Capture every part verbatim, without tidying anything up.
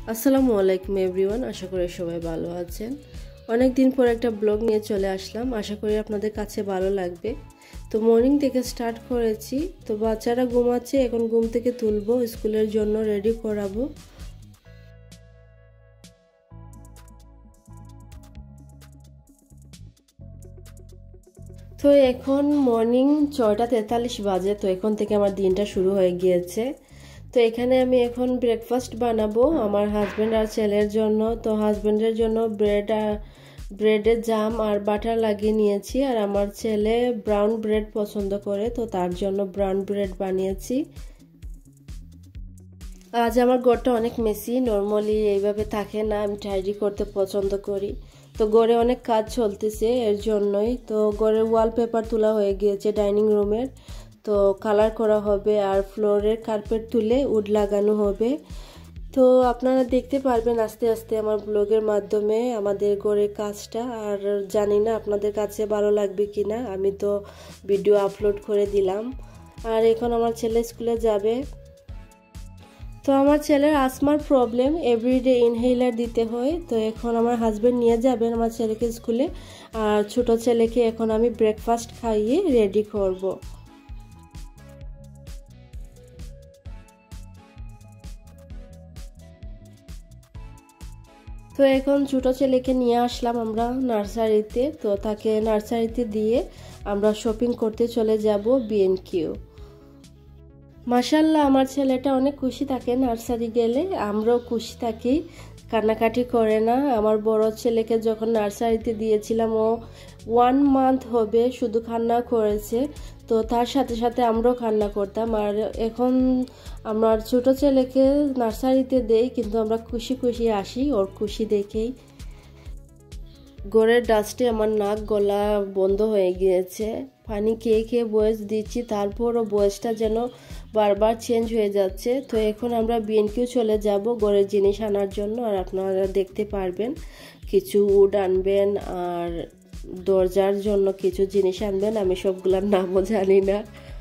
আসসালামু আলাইকুম এভরিওয়ান, আশা করি সবাই ভালো আছেন। অনেক দিন পর একটা ব্লগ নিয়ে চলে আসলাম, আশা করি আপনাদের কাছে ভালো লাগবে। তো মর্নিং থেকে স্টার্ট করেছি। তো বাচ্চারা ঘুমাচ্ছে, এখন ঘুম থেকে তুলবো, স্কুলের জন্য রেডি করাবো। তো এখন মর্নিং ছয়টা তেতাল্লিশ বাজে। তো এখন থেকে আমার দিনটা শুরু হয়ে গিয়েছে। তো এখানে আমি এখন ব্রেকফাস্ট বানাবো আমার হাজব্যান্ড আর ছেলের জন্য। তো হাজব্যান্ডের জন্য ব্রেড আর ব্রেডের জাম আর বাটার লাগিয়ে নিয়েছি, আর আমার ছেলে ব্রাউন ব্রেড পছন্দ করে, তো তার জন্য ব্রাউন ব্রেড বানিয়েছি। আজ আমার ঘরটা অনেক মেসি, নর্মালি এইভাবে থাকে না, আমি টাইডি করতে পছন্দ করি। তো ঘরে অনেক কাজ চলতেছে, এর জন্যই। তো ঘরের ওয়ালপেপার তোলা হয়ে গিয়েছে ডাইনিং রুমের, তো কালার করা হবে, আর ফ্লোরের কার্পেট তুলে উড লাগানো হবে। তো আপনারা দেখতে পারবেন আস্তে আস্তে আমার ব্লগের মাধ্যমে আমাদের ঘরের কাজটা। আর জানি না আপনাদের কাছে ভালো লাগবে কিনা, আমি তো ভিডিও আপলোড করে দিলাম। আর এখন আমার ছেলে স্কুলে যাবে। তো আমার ছেলের আসমার প্রবলেম, এভরিডে ইনহেলার দিতে হয়। তো এখন আমার হাজব্যান্ড নিয়ে যাবেন আমার ছেলেকে স্কুলে, আর ছোট ছেলেকে এখন আমি ব্রেকফাস্ট খাইয়ে রেডি করব। তো এখন ছোট ছেলেকে নিয়ে আসলাম আমরা নার্সারিতে। তো তাকে নার্সারিতে দিয়ে আমরা শপিং করতে চলে যাব বিএনকিউ। মাশাআল্লাহ, আমার ছেলেটা অনেক খুশি থাকে নার্সারি গেলে, আমরাও খুশি থাকি, কান্নাকাটি করে না। আমার বড় ছেলেকে যখন নার্সারিতে দিয়েছিলাম, ও ওয়ান মান্থ হবে শুধু কান্না করেছে। তো তার সাথে সাথে আমরাও কান্না করতাম। আর এখন আমার ছোট ছেলেকে নার্সারিতে দেই, কিন্তু আমরা খুশি খুশি আসি ওর খুশি দেখেই। ঘরের ডাস্টে আমার নাক গলা বন্ধ হয়ে গিয়েছে, পানি খেয়ে খেয়ে বয়েস দিচ্ছি, তারপরও বয়েসটা যেন বারবার চেঞ্জ হয়ে যাচ্ছে। তো এখন আমরা বিএনকিউ চলে যাব ঘরের জিনিস আনার জন্য। আর আপনারা দেখতে পারবেন কিছু উড আনবেন, আর দরজার জন্য কিছু জিনিস আনবেন, আমি সবগুলোর নামও জানি না।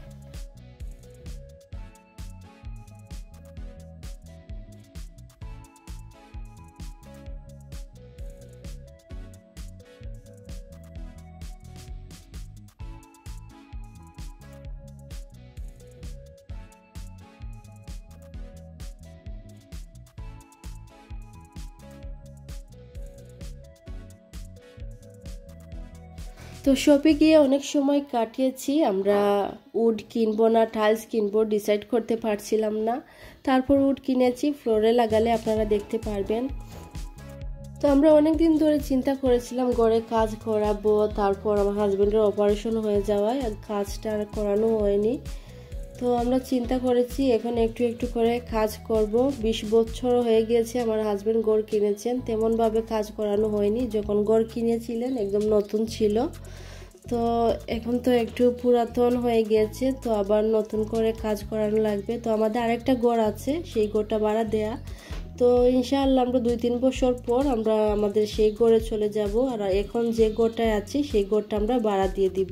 তো শপে গিয়ে অনেক সময় কাটিয়েছি, আমরা উড কিনবো না টাইলস কিনবো ডিসাইড করতে পারছিলাম না। তারপর উড কিনেছি, ফ্লোরে লাগালে আপনারা দেখতে পারবেন। তো আমরা অনেক দিন ধরে চিন্তা করেছিলাম ঘরে কাজ করাবো, তারপর আমার হাজব্যান্ডের অপারেশন হয়ে যাওয়ায় কাজটা আর করানো হয়নি। তো আমরা চিন্তা করেছি এখন একটু একটু করে কাজ করব। বিশ বছর হয়ে গিয়েছে আমার হাজব্যান্ড ঘর কিনেছেন, তেমনভাবে কাজ করানো হয়নি। যখন ঘর কিনেছিলেন একদম নতুন ছিল, তো এখন তো একটু পুরাতন হয়ে গিয়েছে, তো আবার নতুন করে কাজ করানো লাগবে। তো আমাদের আরেকটা ঘর আছে, সেই ঘরটা ভাড়া দেয়া। তো ইনশাআল্লাহ আমরা দুই তিন বছর পর আমরা আমাদের সেই ঘরে চলে যাব। আর এখন যে ঘরটায় আছি সেই ঘরটা আমরা ভাড়া দিয়ে দিব।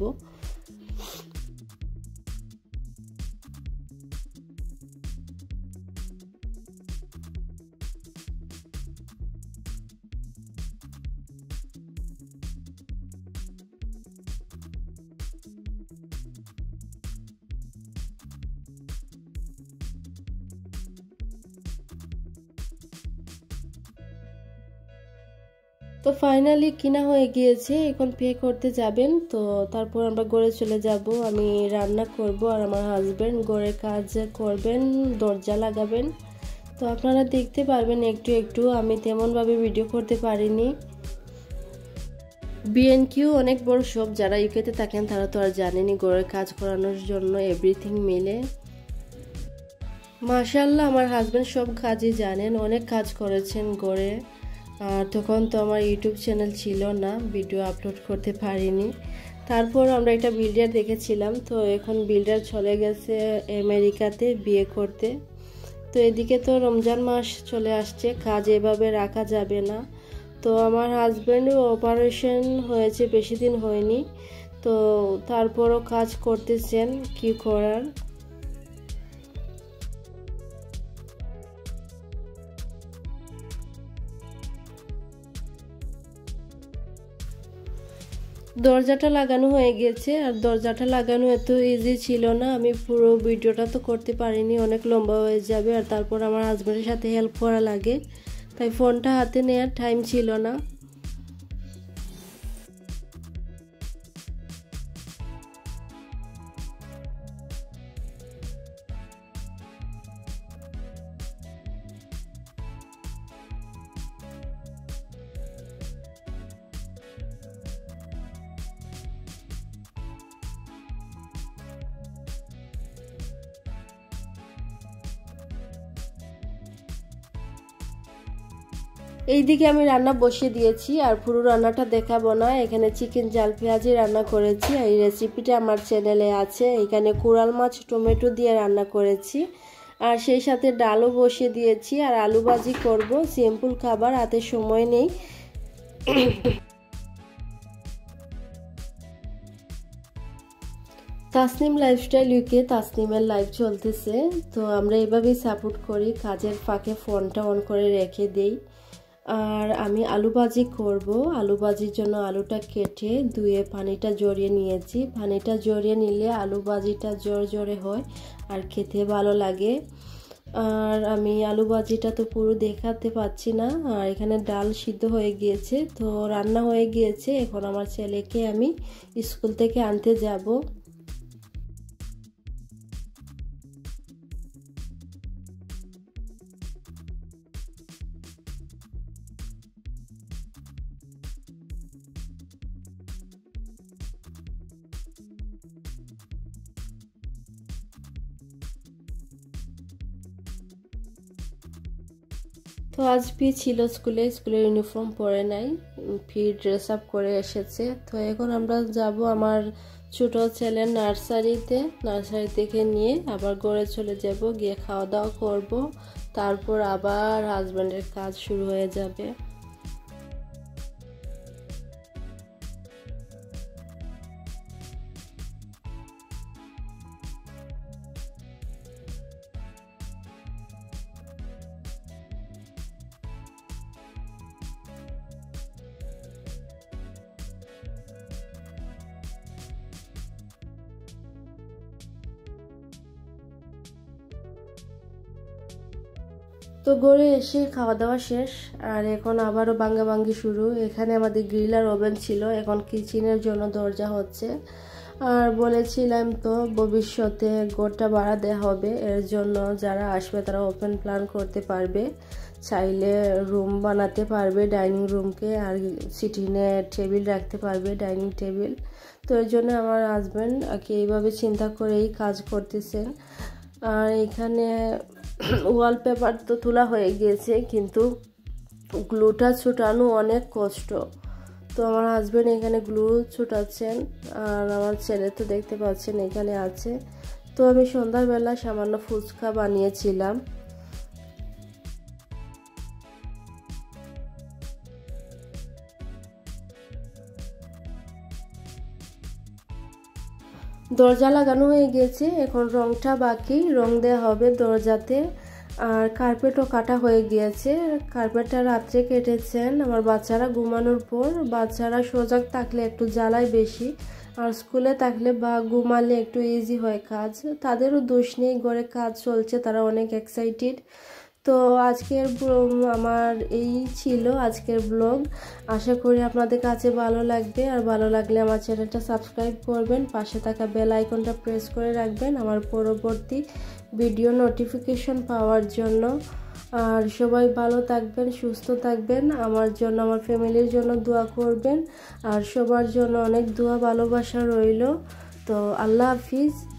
তো ফাইনালি কিনা হয়ে গিয়েছে, এখন পে করতে যাবেন। তো তারপর আমরা ঘরে চলে যাব, আমি রান্না করব আর আমার হাজব্যান্ড ঘরের কাজ করবেন, দরজা লাগাবেন। তো আপনারা দেখতে পারবেন একটু একটু, আমি তেমনভাবে ভিডিও করতে পারিনি। বিএনকিউ অনেক বড় শপ, যারা ইউকেতে থাকেন তারা তো আর জানেনি ঘরের কাজ করানোর জন্য এভরিথিং মিলে। মাশাআল্লাহ, আমার হাজব্যান্ড সব কাজই জানেন, অনেক কাজ করেছেন ঘরে। আর তখন তো আমার ইউটিউব চ্যানেল ছিল না, ভিডিও আপলোড করতে পারিনি। তারপর আমরা একটা বিল্ডার দেখেছিলাম, তো এখন বিল্ডার চলে গেছে আমেরিকাতে বিয়ে করতে। তো এদিকে তো রমজান মাস চলে আসছে, কাজ এভাবে রাখা যাবে না। তো আমার হাজব্যান্ডও অপারেশন হয়েছে, বেশি দিন হয়নি, তো তারপরও কাজ করতেছেন, কি করার। দরজাটা লাগানো হয়ে গেছে, আর দরজাটা লাগানো এত ইজি ছিল না, আমি পুরো ভিডিওটা তো করতে পারিনি, অনেক লম্বা হয়ে যাবে। আর তারপর আমার হাজব্যান্ডের সাথে হেল্প করা লাগে, তাই ফোনটা হাতে নেওয়ার টাইম ছিল না। এইদিকে আমি রান্না বসিয়ে দিয়েছি, আর পুরো রান্নাটা দেখাবো না। এখানে চিকেন জাল পেঁয়াজি রান্না করেছি, এই রেসিপিটা আমার চ্যানেলে আছে। এখানে কোরাল মাছ টমেটো দিয়ে রান্না করেছি, আর সেই সাথে ডালও বসিয়ে দিয়েছি, আর আলু ভাজি করব। সিম্পল খাবার, হাতে সময় নেই। তাসনিম লাইফস্টাইল ইউকে, তাসনিমের লাইভ চলতেছে, তো আমরা এভাবেই সাপোর্ট করি, কাজের ফাঁকে ফোনটা অন করে রেখে দেই। আর আমি আলু ভাজি করব। আলু ভাজির জন্য আলুটা কেটে ধুয়ে পানিটা জড়িয়ে নিয়েছি। পানিটা জড়িয়ে নিলে আলু ভাজিটা জোর জোরে হয় আর খেতে ভালো লাগে। আর আমি আলু ভাজিটা তো পুরো দেখাতে পাচ্ছি না। আর এখানে ডাল সিদ্ধ হয়ে গিয়েছে, তো রান্না হয়ে গিয়েছে। এখন আমার ছেলেকে আমি স্কুল থেকে আনতে যাব। তো আজ পি ছিল স্কুলে, স্কুলের ইউনিফর্ম পরে নাই, পি ড্রেস আপ করে এসেছে। তো এখন আমরা যাব আমার ছোট ছেলের নার্সারিতে, নার্সারি থেকে নিয়ে আবার ঘরে চলে যাব, গিয়ে খাওয়া দাওয়া করব, তারপর আবার হাজব্যান্ডের কাজ শুরু হয়ে যাবে। তো ঘরে এসে খাওয়া দাওয়া শেষ, আর এখন আবারও ভাঙ্গা ভাঙ্গি শুরু। এখানে আমাদের গ্রিল আর ওভেন ছিল, এখন কিচেনের জন্য দরজা হচ্ছে। আর বলেছিলাম তো ভবিষ্যতে ঘরটা ভাড়া দেওয়া হবে, এর জন্য যারা আসবে তারা ওপেন প্ল্যান করতে পারবে, চাইলে রুম বানাতে পারবে ডাইনিং রুমকে, আর সিটিংয়ে টেবিল রাখতে পারবে, ডাইনিং টেবিল। তো এর জন্য আমার হাজব্যান্ড আগে এইভাবে চিন্তা করেই কাজ করতেছেন। আর এখানে ওয়ালপেপার তো তোলা হয়ে গিয়েছে, কিন্তু গ্লুটা ছুটানো অনেক কষ্ট। তো আমার হাজব্যান্ড এখানে গ্লু ছুটাচ্ছেন, আর আমার ছেলে তো দেখতে পাচ্ছেন এখানে আছে। তো আমি সন্ধ্যাবেলা সামান্য ফুচকা বানিয়েছিলাম। দরজা লাগানো হয়ে গেছে, এখন রংটা বাকি, রং দেওয়া হবে দরজাতে। আর কার্পেটও কাটা হয়ে গিয়েছে, কার্পেটটা রাত্রে কেটেছেন আমার বাচ্চারা ঘুমানোর পর। বাচ্চারা সজাগ থাকলে একটু জ্বালায় বেশি, আর স্কুলে থাকলে বা ঘুমালে একটু ইজি হয় কাজ। তাদেরও দোষ নেই, ঘরে কাজ চলছে, তারা অনেক এক্সাইটেড। তো আজকের আমার এই ছিল আজকের ব্লগ। আশা করি আপনাদের কাছে ভালো লাগবে, আর ভালো লাগলে আমার চ্যানেলটা সাবস্ক্রাইব করবেন, পাশে থাকা বেল আইকনটা প্রেস করে রাখবেন আমার পরবর্তী ভিডিও নোটিফিকেশন পাওয়ার জন্য। আর সবাই ভালো থাকবেন, সুস্থ থাকবেন, আমার জন্য আমার ফ্যামিলির জন্য দোয়া করবেন, আর সবার জন্য অনেক দোয়া ভালোবাসা রইল। তো আল্লাহ হাফিজ।